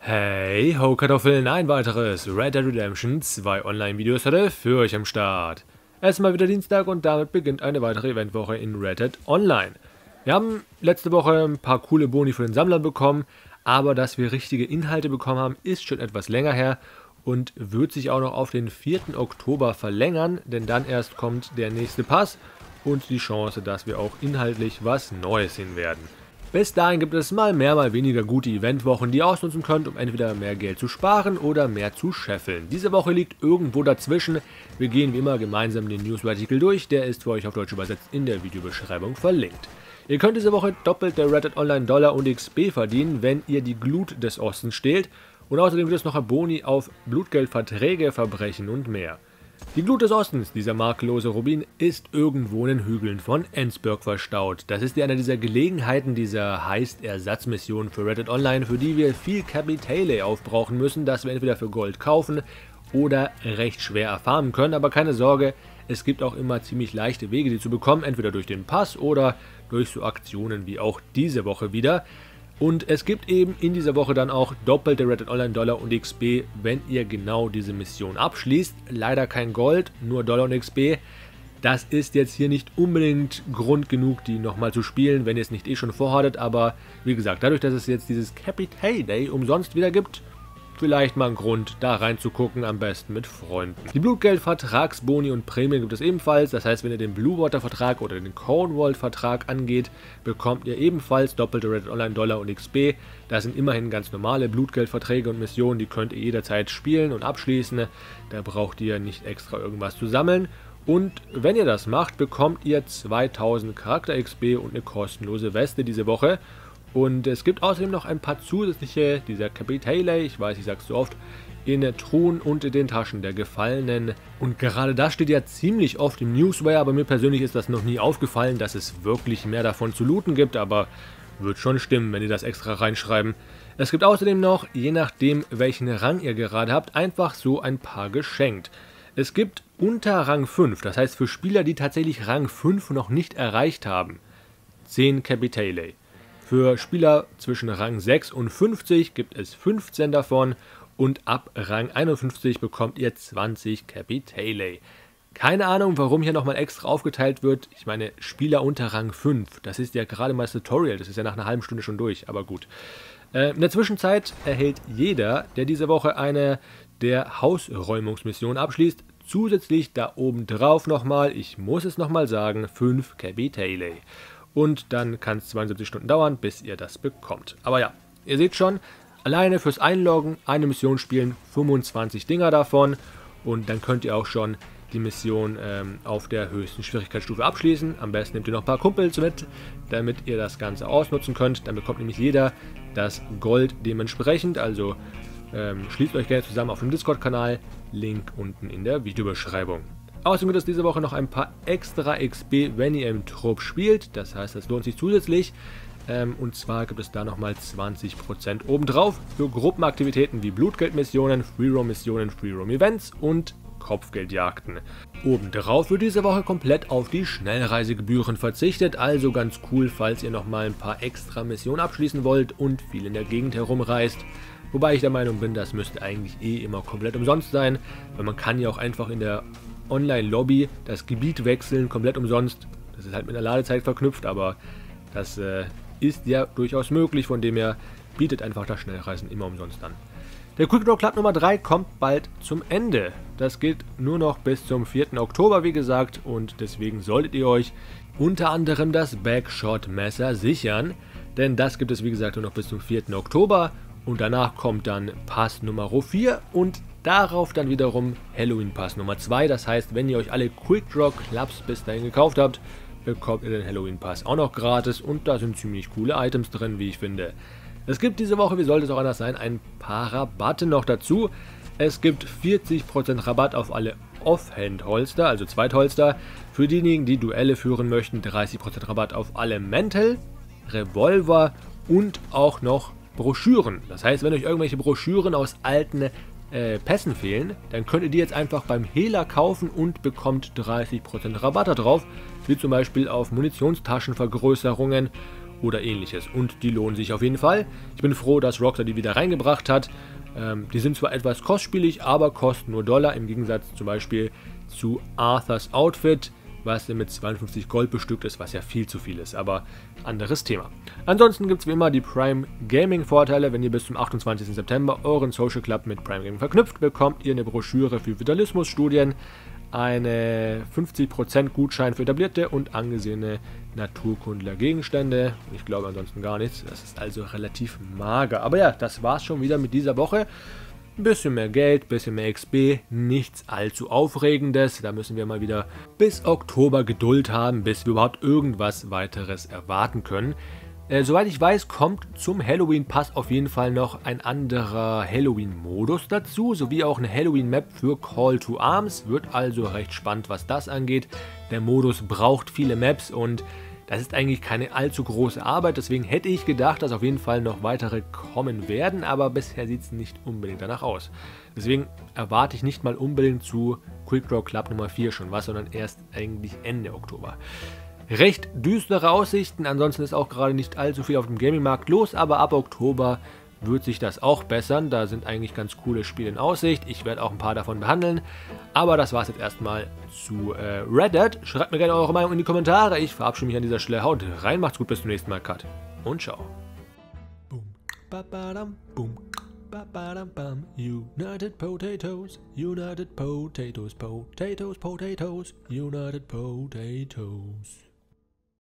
Hey ho Kartoffeln, ein weiteres Red Dead Redemption 2 Online-Videos heute für euch am Start. Es ist mal wieder Dienstag und damit beginnt eine weitere Eventwoche in Red Dead Online. Wir haben letzte Woche ein paar coole Boni für den Sammler bekommen, aber dass wir richtige Inhalte bekommen haben, ist schon etwas länger her und wird sich auch noch auf den 4. Oktober verlängern, denn dann erst kommt der nächste Pass und die Chance, dass wir auch inhaltlich was Neues sehen werden. Bis dahin gibt es mal mehr, mal weniger gute Eventwochen, die ihr ausnutzen könnt, um entweder mehr Geld zu sparen oder mehr zu scheffeln. Diese Woche liegt irgendwo dazwischen. Wir gehen wie immer gemeinsam den Newsartikel durch, der ist für euch auf Deutsch übersetzt in der Videobeschreibung verlinkt. Ihr könnt diese Woche doppelte Red Dead Online Dollar und XP verdienen, wenn ihr die Glut des Ostens stehlt. Und außerdem gibt es noch ein Boni auf Blutgeldverträge, Verbrechen und mehr. Die Glut des Ostens, dieser makellose Rubin, ist irgendwo in den Hügeln von Ensburg verstaut. Das ist ja eine dieser Gelegenheiten dieser Heist-Ersatzmission für Red Dead Online, für die wir viel Capitale aufbrauchen müssen, das wir entweder für Gold kaufen oder recht schwer erfarmen können. Aber keine Sorge, es gibt auch immer ziemlich leichte Wege, die zu bekommen, entweder durch den Pass oder durch so Aktionen wie auch diese Woche wieder. Und es gibt eben in dieser Woche dann auch doppelte Red Dead Online Dollar und XP, wenn ihr genau diese Mission abschließt. Leider kein Gold, nur Dollar und XP. Das ist jetzt hier nicht unbedingt Grund genug, die nochmal zu spielen, wenn ihr es nicht eh schon vorhattet. Aber wie gesagt, dadurch, dass es jetzt dieses Capitale Day umsonst wieder gibt, vielleicht mal ein Grund, da reinzugucken, am besten mit Freunden. Die Blutgeldvertragsboni und Prämien gibt es ebenfalls. Das heißt, wenn ihr den Bluewater-Vertrag oder den Cornwall-Vertrag angeht, bekommt ihr ebenfalls doppelte Red Dead Online Dollar und XP. Das sind immerhin ganz normale Blutgeldverträge und Missionen, die könnt ihr jederzeit spielen und abschließen. Da braucht ihr nicht extra irgendwas zu sammeln. Und wenn ihr das macht, bekommt ihr 2000 Charakter-XP und eine kostenlose Weste diese Woche. Und es gibt außerdem noch ein paar zusätzliche, dieser Capitale, ich weiß, ich sag's so oft, in Truhen und in den Taschen der Gefallenen. Und gerade das steht ja ziemlich oft im Newswire, aber mir persönlich ist das noch nie aufgefallen, dass es wirklich mehr davon zu looten gibt, aber wird schon stimmen, wenn die das extra reinschreiben. Es gibt außerdem noch, je nachdem welchen Rang ihr gerade habt, einfach so ein paar geschenkt. Es gibt unter Rang 5, das heißt für Spieler, die tatsächlich Rang 5 noch nicht erreicht haben, 10 Capitale. Für Spieler zwischen Rang 6 und 50 gibt es 15 davon und ab Rang 51 bekommt ihr 20 Capitale. Keine Ahnung, warum hier nochmal extra aufgeteilt wird. Ich meine, Spieler unter Rang 5, das ist ja gerade mal das Tutorial, das ist ja nach einer halben Stunde schon durch, aber gut. In der Zwischenzeit erhält jeder, der diese Woche eine der Hausräumungsmissionen abschließt, zusätzlich da oben drauf nochmal, ich muss es nochmal sagen, 5 Capitale. Und dann kann es 72 Stunden dauern, bis ihr das bekommt. Aber ja, ihr seht schon, alleine fürs Einloggen eine Mission spielen, 25 Dinger davon. Und dann könnt ihr auch schon die Mission auf der höchsten Schwierigkeitsstufe abschließen. Am besten nehmt ihr noch ein paar Kumpels mit, damit ihr das Ganze ausnutzen könnt. Dann bekommt nämlich jeder das Gold dementsprechend. Also schließt euch gerne zusammen auf dem Discord-Kanal. Link unten in der Videobeschreibung. Außerdem gibt es diese Woche noch ein paar extra XP, wenn ihr im Trupp spielt. Das heißt, das lohnt sich zusätzlich. Und zwar gibt es da nochmal 20% obendrauf für Gruppenaktivitäten wie Blutgeldmissionen, Free-Roam-Missionen, Free-Roam-Events und Kopfgeldjagden. Obendrauf wird diese Woche komplett auf die Schnellreisegebühren verzichtet. Also ganz cool, falls ihr nochmal ein paar extra Missionen abschließen wollt und viel in der Gegend herumreist. Wobei ich der Meinung bin, das müsste eigentlich eh immer komplett umsonst sein. Weil man kann ja auch einfach in der Online-Lobby das Gebiet wechseln, komplett umsonst. Das ist halt mit einer Ladezeit verknüpft, aber das ist ja durchaus möglich, von dem her bietet einfach das Schnellreisen immer umsonst an. Der Quick Draw Club Nummer 3 kommt bald zum Ende. Das gilt nur noch bis zum 4. Oktober, wie gesagt, und deswegen solltet ihr euch unter anderem das Backshot Messer sichern, denn das gibt es, wie gesagt, nur noch bis zum 4. Oktober und danach kommt dann Pass Nummer 4 und darauf dann wiederum Halloween Pass Nummer 2. Das heißt, wenn ihr euch alle Quick Draw Clubs bis dahin gekauft habt, bekommt ihr den Halloween Pass auch noch gratis. Und da sind ziemlich coole Items drin, wie ich finde. Es gibt diese Woche, wie sollte es auch anders sein, ein paar Rabatte noch dazu. Es gibt 40% Rabatt auf alle Offhand-Holster, also Zweitholster. Für diejenigen, die Duelle führen möchten, 30% Rabatt auf alle Mantel, Revolver und auch noch Broschüren. Das heißt, wenn euch irgendwelche Broschüren aus alten Pässen fehlen, dann könnt ihr die jetzt einfach beim Hehler kaufen und bekommt 30% Rabatt darauf, wie zum Beispiel auf Munitionstaschenvergrößerungen oder ähnliches. Und die lohnen sich auf jeden Fall. Ich bin froh, dass Rockstar die wieder reingebracht hat. Die sind zwar etwas kostspielig, aber kosten nur $, im Gegensatz zum Beispiel zu Arthurs Outfit, was mit 52 Gold bestückt ist, was ja viel zu viel ist, aber anderes Thema. Ansonsten gibt es wie immer die Prime Gaming Vorteile. Wenn ihr bis zum 28. September euren Social Club mit Prime Gaming verknüpft, bekommt ihr eine Broschüre für Vitalismus-Studien, eine 50% Gutschein für etablierte und angesehene Naturkundler Gegenstände. Ich glaube ansonsten gar nichts. Das ist also relativ mager. Aber ja, das war's schon wieder mit dieser Woche. Ein bisschen mehr Geld, ein bisschen mehr XP, nichts allzu Aufregendes. Da müssen wir mal wieder bis Oktober Geduld haben, bis wir überhaupt irgendwas weiteres erwarten können. Soweit ich weiß, kommt zum Halloween-Pass auf jeden Fall noch ein anderer Halloween-Modus dazu, sowie auch eine Halloween-Map für Call to Arms. Wird also recht spannend, was das angeht. Der Modus braucht viele Maps und das ist eigentlich keine allzu große Arbeit. Deswegen hätte ich gedacht, dass auf jeden Fall noch weitere kommen werden, aber bisher sieht es nicht unbedingt danach aus. Deswegen erwarte ich nicht mal unbedingt zu Quick Draw Club Nummer 4 schon was, sondern erst eigentlich Ende Oktober. Recht düstere Aussichten, ansonsten ist auch gerade nicht allzu viel auf dem Gaming-Markt los, aber ab Oktober wird sich das auch bessern. Da sind eigentlich ganz coole Spiele in Aussicht. Ich werde auch ein paar davon behandeln. Aber das war es jetzt erstmal zu Red Dead. Schreibt mir gerne eure Meinung in die Kommentare. Ich verabschiede mich an dieser Stelle. Haut rein, macht's gut, bis zum nächsten Mal. Cut und ciao. United Potatoes, United Potatoes, Potatoes, Potatoes, United Potatoes.